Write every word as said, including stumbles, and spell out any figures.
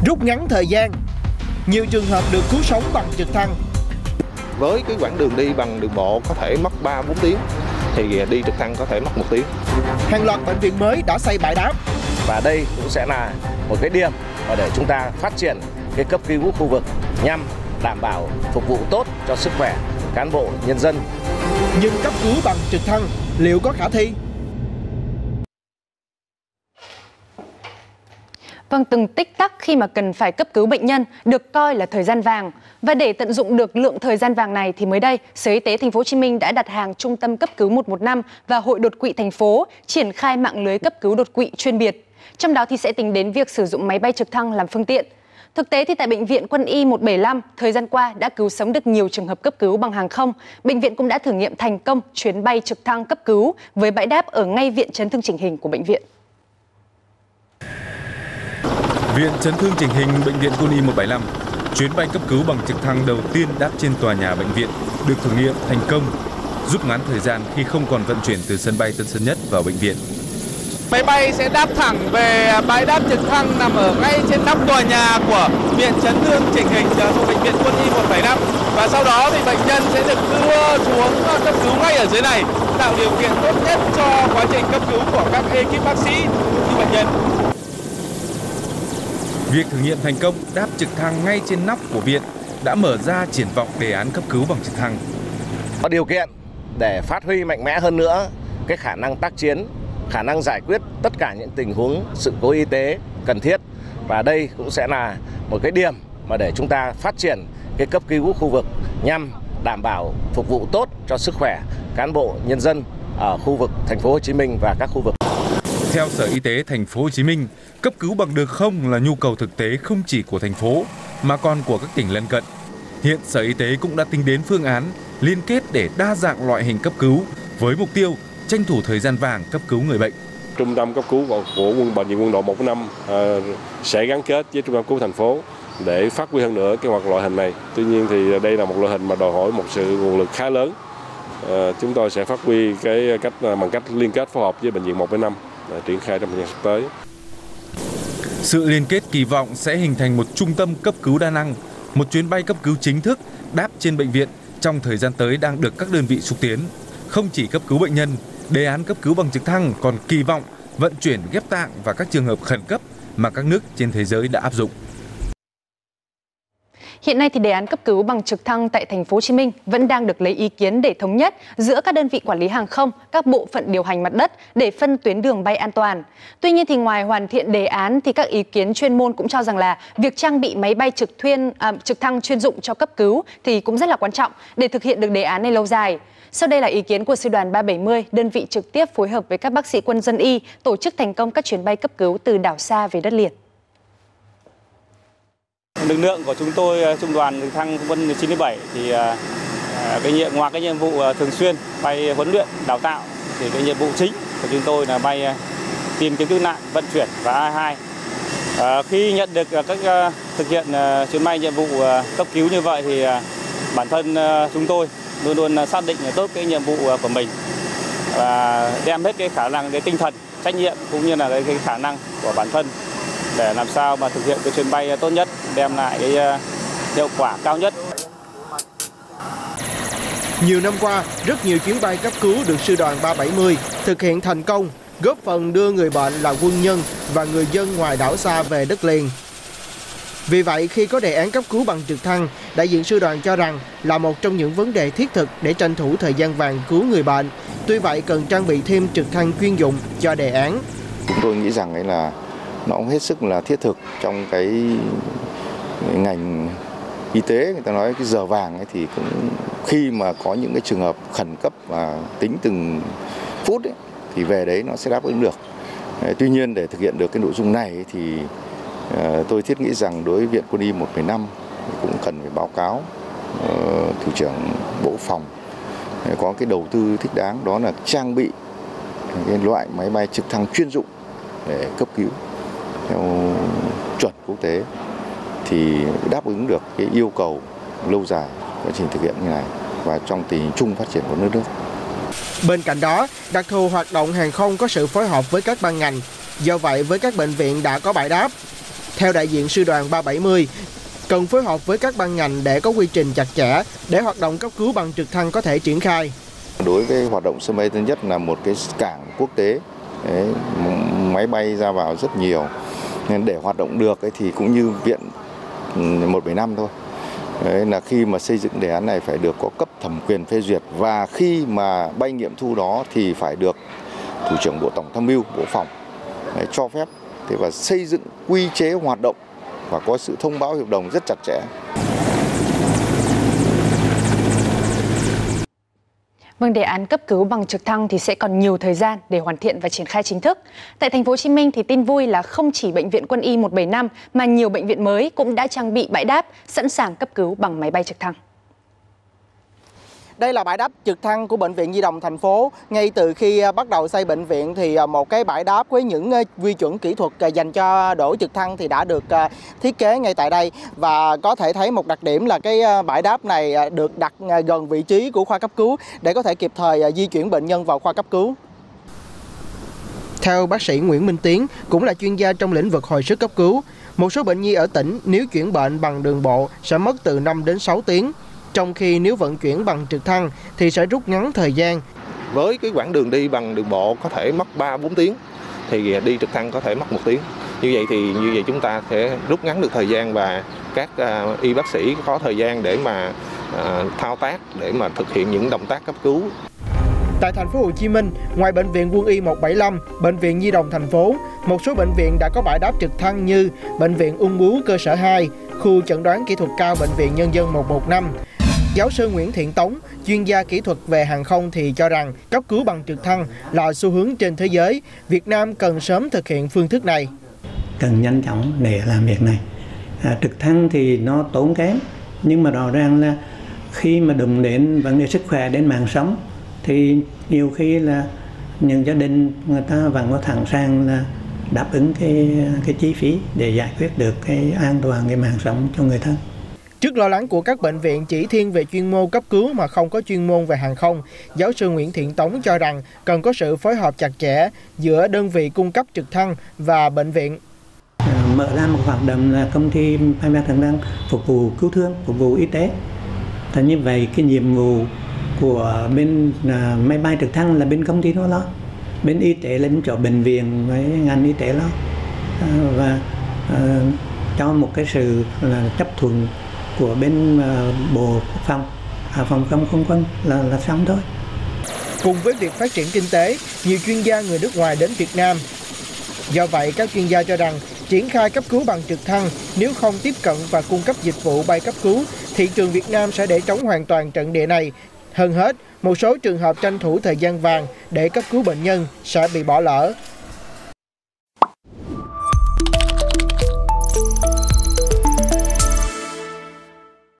rút ngắn thời gian. Nhiều trường hợp được cứu sống bằng trực thăng. Với cái quãng đường đi bằng đường bộ có thể mất ba bốn tiếng, thì đi trực thăng có thể mất một tiếng. Hàng loạt bệnh viện mới đã xây bãi đáp. Và đây cũng sẽ là một cái điểm mà để chúng ta phát triển cái cấp cứu khu vực nhằm đảm bảo phục vụ tốt cho sức khỏe cán bộ nhân dân. Nhưng cấp cứu bằng trực thăng liệu có khả thi? Vâng, từng tích tắc khi mà cần phải cấp cứu bệnh nhân được coi là thời gian vàng. Và để tận dụng được lượng thời gian vàng này thì mới đây, Sở Y tế Thành phố Hồ Chí Minh đã đặt hàng Trung tâm cấp cứu một một năm và Hội đột quỵ thành phố triển khai mạng lưới cấp cứu đột quỵ chuyên biệt. Trong đó thì sẽ tính đến việc sử dụng máy bay trực thăng làm phương tiện. Thực tế thì tại Bệnh viện Quân y một bảy năm, thời gian qua đã cứu sống được nhiều trường hợp cấp cứu bằng hàng không. Bệnh viện cũng đã thử nghiệm thành công chuyến bay trực thăng cấp cứu với bãi đáp ở ngay Viện Chấn thương chỉnh hình của bệnh viện. Viện Chấn thương chỉnh hình Bệnh viện Quân y một bảy năm, chuyến bay cấp cứu bằng trực thăng đầu tiên đáp trên tòa nhà bệnh viện được thử nghiệm thành công, rút ngắn thời gian khi không còn vận chuyển từ sân bay Tân Sơn Nhất vào bệnh viện. Máy bay sẽ đáp thẳng về bãi đáp trực thăng nằm ở ngay trên nóc tòa nhà của Viện Chấn thương chỉnh hình thuộc Bệnh viện Quân y một bảy năm, và sau đó thì bệnh nhân sẽ được đưa xuống cấp cứu ngay ở dưới này, tạo điều kiện tốt nhất cho quá trình cấp cứu của các ekip bác sĩ cũng như bệnh nhân. Việc thử nghiệm thành công đáp trực thăng ngay trên nóc của viện đã mở ra triển vọng đề án cấp cứu bằng trực thăng. Có điều kiện để phát huy mạnh mẽ hơn nữa cái khả năng tác chiến, khả năng giải quyết tất cả những tình huống sự cố y tế cần thiết. Và đây cũng sẽ là một cái điểm mà để chúng ta phát triển cái cấp cứu khu vực nhằm đảm bảo phục vụ tốt cho sức khỏe cán bộ nhân dân ở khu vực Thành phố Hồ Chí Minh và các khu vực. Theo Sở Y tế Thành phố Hồ Chí Minh, cấp cứu bằng đường không là nhu cầu thực tế không chỉ của thành phố mà còn của các tỉnh lân cận. Hiện Sở Y tế cũng đã tính đến phương án liên kết để đa dạng loại hình cấp cứu với mục tiêu tranh thủ thời gian vàng cấp cứu người bệnh. Trung tâm cấp cứu của quân bệnh viện Quân đội một năm à, sẽ gắn kết với trung tâm cấp cứu thành phố để phát huy hơn nữa cái hoạt loại hình này. Tuy nhiên thì đây là một loại hình mà đòi hỏi một sự nguồn lực khá lớn. À, chúng tôi sẽ phát huy cái cách bằng cách liên kết phối hợp với bệnh viện một năm triển khai trong thời gian sắp tới. Sự liên kết kỳ vọng sẽ hình thành một trung tâm cấp cứu đa năng, một chuyến bay cấp cứu chính thức đáp trên bệnh viện trong thời gian tới đang được các đơn vị xúc tiến. Không chỉ cấp cứu bệnh nhân, đề án cấp cứu bằng trực thăng còn kỳ vọng vận chuyển ghép tạng và các trường hợp khẩn cấp mà các nước trên thế giới đã áp dụng. Hiện nay thì đề án cấp cứu bằng trực thăng tại Thành phố Hồ Chí Minh vẫn đang được lấy ý kiến để thống nhất giữa các đơn vị quản lý hàng không, các bộ phận điều hành mặt đất để phân tuyến đường bay an toàn. Tuy nhiên thì ngoài hoàn thiện đề án thì các ý kiến chuyên môn cũng cho rằng là việc trang bị máy bay trực thuyên à, trực thăng chuyên dụng cho cấp cứu thì cũng rất là quan trọng để thực hiện được đề án này lâu dài. Sau đây là ý kiến của Sư đoàn ba bảy mươi, đơn vị trực tiếp phối hợp với các bác sĩ quân dân y tổ chức thành công các chuyến bay cấp cứu từ đảo xa về đất liền. Lực lượng của chúng tôi, Trung đoàn trực thăng quân chín mươi bảy thì cái nhiệm ngoài cái nhiệm vụ thường xuyên bay huấn luyện đào tạo thì cái nhiệm vụ chính của chúng tôi là bay tìm kiếm cứu nạn, vận chuyển và A hai. À, khi nhận được các thực hiện chuyến bay nhiệm vụ cấp cứu như vậy thì bản thân chúng tôi luôn luôn xác định tốt cái nhiệm vụ của mình và đem hết cái khả năng, cái tinh thần trách nhiệm cũng như là cái, cái khả năng của bản thân để làm sao mà thực hiện cái chuyến bay tốt nhất, đem lại cái hiệu quả cao nhất. Nhiều năm qua, rất nhiều chuyến bay cấp cứu được Sư đoàn ba bảy mươi thực hiện thành công, góp phần đưa người bệnh là quân nhân và người dân ngoài đảo xa về đất liền. Vì vậy, khi có đề án cấp cứu bằng trực thăng, đại diện sư đoàn cho rằng là một trong những vấn đề thiết thực để tranh thủ thời gian vàng cứu người bệnh. Tuy vậy, cần trang bị thêm trực thăng chuyên dụng cho đề án. Chúng tôi nghĩ rằng ấy là nó cũng hết sức là thiết thực trong cái ngành y tế. Người ta nói cái giờ vàng ấy thì cũng khi mà có những cái trường hợp khẩn cấp và tính từng phút ấy, thì về đấy nó sẽ đáp ứng được. Tuy nhiên để thực hiện được cái nội dung này thì tôi thiết nghĩ rằng đối với Viện Quân y một bảy năm cũng cần phải báo cáo uh, Thủ trưởng Bộ Phòng có cái đầu tư thích đáng, đó là trang bị cái loại máy bay trực thăng chuyên dụng để cấp cứu theo chuẩn quốc tế thì đáp ứng được cái yêu cầu lâu dài quá trình thực hiện như này và trong tình hình chung phát triển của nước nước. Bên cạnh đó, đặc thù hoạt động hàng không có sự phối hợp với các ban ngành. Do vậy, với các bệnh viện đã có bãi đáp, Theo đại diện sư đoàn ba bảy mươi, cần phối hợp với các ban ngành để có quy trình chặt chẽ để hoạt động cấp cứu bằng trực thăng có thể triển khai. Đối với hoạt động sân bay Tân Nhất là một cái cảng quốc tế, đấy, máy bay ra vào rất nhiều, nên để hoạt động được ấy thì cũng như viện một bảy năm thôi. Đấy, là khi mà xây dựng đề án này phải được có cấp thẩm quyền phê duyệt, và khi mà bay nghiệm thu đó thì phải được Thủ trưởng Bộ Tổng tham mưu, Bộ Phòng đấy, cho phép. Thế và xây dựng quy chế hoạt động và có sự thông báo hợp đồng rất chặt chẽ. Vâng, đề án cấp cứu bằng trực thăng thì sẽ còn nhiều thời gian để hoàn thiện và triển khai chính thức. Tại thành phố Hồ Chí Minh thì tin vui là không chỉ bệnh viện Quân y một bảy năm mà nhiều bệnh viện mới cũng đã trang bị bãi đáp sẵn sàng cấp cứu bằng máy bay trực thăng. Đây là bãi đáp trực thăng của Bệnh viện Nhi đồng thành phố. Ngay từ khi bắt đầu xây bệnh viện thì một cái bãi đáp với những quy chuẩn kỹ thuật dành cho đổ trực thăng thì đã được thiết kế ngay tại đây. Và có thể thấy một đặc điểm là cái bãi đáp này được đặt gần vị trí của khoa cấp cứu để có thể kịp thời di chuyển bệnh nhân vào khoa cấp cứu. Theo bác sĩ Nguyễn Minh Tiến, cũng là chuyên gia trong lĩnh vực hồi sức cấp cứu, một số bệnh nhi ở tỉnh nếu chuyển bệnh bằng đường bộ sẽ mất từ năm đến sáu tiếng. Trong khi nếu vận chuyển bằng trực thăng thì sẽ rút ngắn thời gian. Với cái quãng đường đi bằng đường bộ có thể mất ba bốn tiếng thì đi trực thăng có thể mất một tiếng. Như vậy thì như vậy chúng ta sẽ rút ngắn được thời gian và các uh, y bác sĩ có thời gian để mà uh, thao tác để mà thực hiện những động tác cấp cứu. Tại thành phố Hồ Chí Minh, ngoài bệnh viện Quân y một bảy năm, bệnh viện Nhi đồng thành phố, một số bệnh viện đã có bãi đáp trực thăng như bệnh viện Ung bướu cơ sở hai, khu chẩn đoán kỹ thuật cao bệnh viện Nhân dân một một năm. Giáo sư Nguyễn Thiện Tống, chuyên gia kỹ thuật về hàng không thì cho rằng cấp cứu bằng trực thăng là xu hướng trên thế giới. Việt Nam cần sớm thực hiện phương thức này. Cần nhanh chóng để làm việc này. À, trực thăng thì nó tốn kém, nhưng mà rõ ràng là khi mà đụng đến vấn đề sức khỏe, đến mạng sống thì nhiều khi là những gia đình người ta vẫn có sẵn sàng là đáp ứng cái cái chi phí để giải quyết được cái an toàn cái mạng sống cho người thân. Trước lo lắng của các bệnh viện chỉ thiên về chuyên môn cấp cứu mà không có chuyên môn về hàng không, giáo sư Nguyễn Thiện Tống cho rằng cần có sự phối hợp chặt chẽ giữa đơn vị cung cấp trực thăng và bệnh viện. À, mở ra một hoạt động là công ty máy bay trực thăng phục vụ cứu thương, phục vụ y tế. Thế như vậy cái nhiệm vụ của bên à, máy bay trực thăng là bên công ty nó lo, bên y tế là bên chỗ bệnh viện với ngành y tế lo, à, và à, cho một cái sự là chấp thuận của bên uh, Bộ Quốc phòng, à, phòng không không quân là là xong thôi. Cùng với việc phát triển kinh tế, nhiều chuyên gia người nước ngoài đến Việt Nam. Do vậy, các chuyên gia cho rằng triển khai cấp cứu bằng trực thăng nếu không tiếp cận và cung cấp dịch vụ bay cấp cứu, thị trường Việt Nam sẽ để trống hoàn toàn trận địa này. Hơn hết, một số trường hợp tranh thủ thời gian vàng để cấp cứu bệnh nhân sẽ bị bỏ lỡ.